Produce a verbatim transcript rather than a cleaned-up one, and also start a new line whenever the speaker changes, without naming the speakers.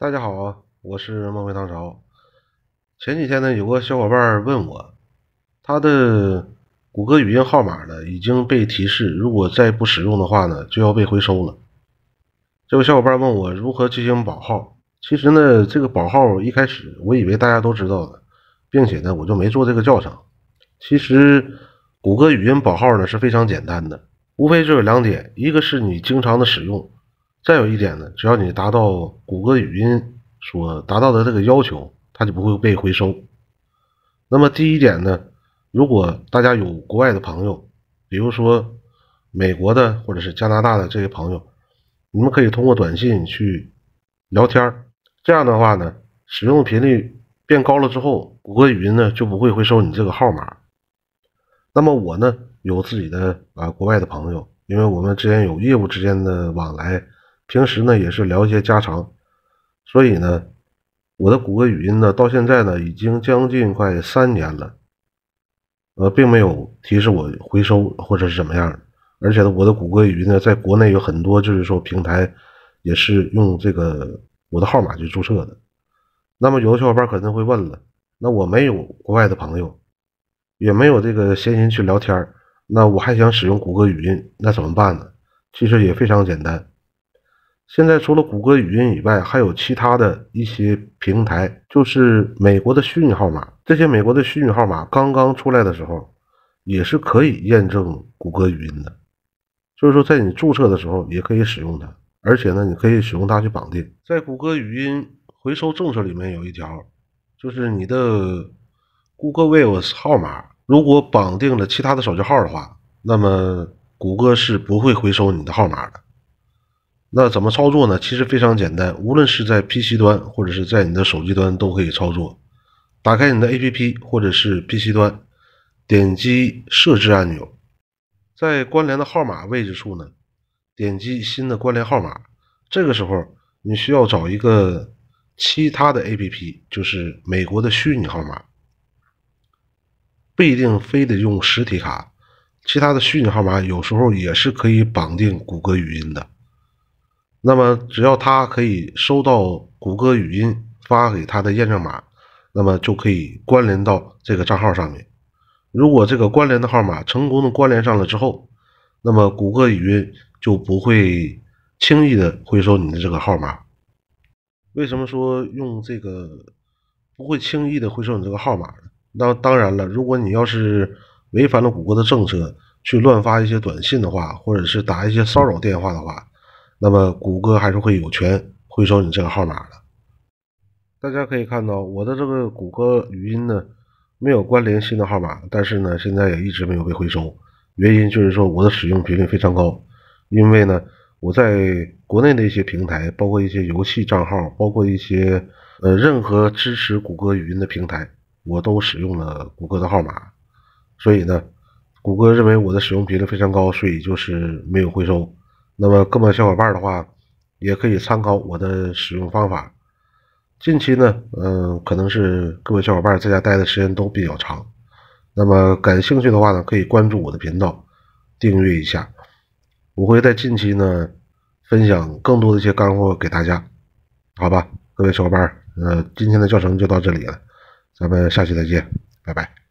大家好啊，我是梦回唐朝。前几天呢，有个小伙伴问我，他的谷歌语音号码呢已经被提示，如果再不使用的话呢，就要被回收了。这位小伙伴问我如何进行保号。其实呢，这个保号一开始我以为大家都知道的，并且呢，我就没做这个教程。其实，谷歌语音保号呢是非常简单的，无非就有两点，一个是你经常的使用，再有一点呢，只要你达到谷歌语音所达到的这个要求，它就不会被回收。那么第一点呢，如果大家有国外的朋友，比如说美国的或者是加拿大的这些朋友，你们可以通过短信去聊天，这样的话呢，使用频率变高了之后，谷歌语音呢就不会回收你这个号码。那么我呢有自己的啊国外的朋友，因为我们之间有业务之间的往来，平时呢也是聊一些家常，所以呢我的谷歌语音呢到现在呢已经将近快三年了，呃，并没有提示我回收或者是怎么样的。而且呢，我的谷歌语音呢在国内有很多就是说平台也是用这个我的号码去注册的。那么有的小伙伴可能会问了，那我没有国外的朋友，也没有这个闲心去聊天，那我还想使用谷歌语音，那怎么办呢？其实也非常简单。现在除了谷歌语音以外，还有其他的一些平台，就是美国的虚拟号码。这些美国的虚拟号码刚刚出来的时候，也是可以验证谷歌语音的。就是说，在你注册的时候也可以使用它，而且呢，你可以使用它去绑定。在谷歌语音回收政策里面有一条，就是你的 Google Voice 号码如果绑定了其他的手机号的话，那么谷歌是不会回收你的号码的。那怎么操作呢？其实非常简单，无论是在 P C 端或者是在你的手机端都可以操作。打开你的 A P P 或者是 P C 端，点击设置按钮，在关联的号码位置处呢，点击新的关联号码。这个时候你需要找一个其他的 A P P， 就是美国的虚拟号码，不一定非得用实体卡，其他的虚拟号码有时候也是可以绑定谷歌语音的。那么只要他可以收到谷歌语音发给他的验证码，那么就可以关联到这个账号上面。如果这个关联的号码成功的关联上了之后，那么谷歌语音就不会轻易的回收你的这个号码。为什么说用这个不会轻易的回收你这个号码呢？那当然了，如果你要是违反了谷歌的政策，去乱发一些短信的话，或者是打一些骚扰电话的话，那么谷歌还是会有权回收你这个号码的。大家可以看到我的这个谷歌语音呢没有关联新的号码，但是呢现在也一直没有被回收，原因就是说我的使用频率非常高。因为呢我在国内的一些平台，包括一些游戏账号，包括一些呃任何支持谷歌语音的平台，我都使用了谷歌的号码，所以呢谷歌认为我的使用频率非常高，所以就是没有回收。那么各位小伙伴的话也可以参考我的使用方法。近期呢嗯、呃，可能是各位小伙伴在家待的时间都比较长，那么感兴趣的话呢，可以关注我的频道，订阅一下，我会在近期呢分享更多的一些干货给大家。好吧，各位小伙伴，呃，今天的教程就到这里了，咱们下期再见，拜拜。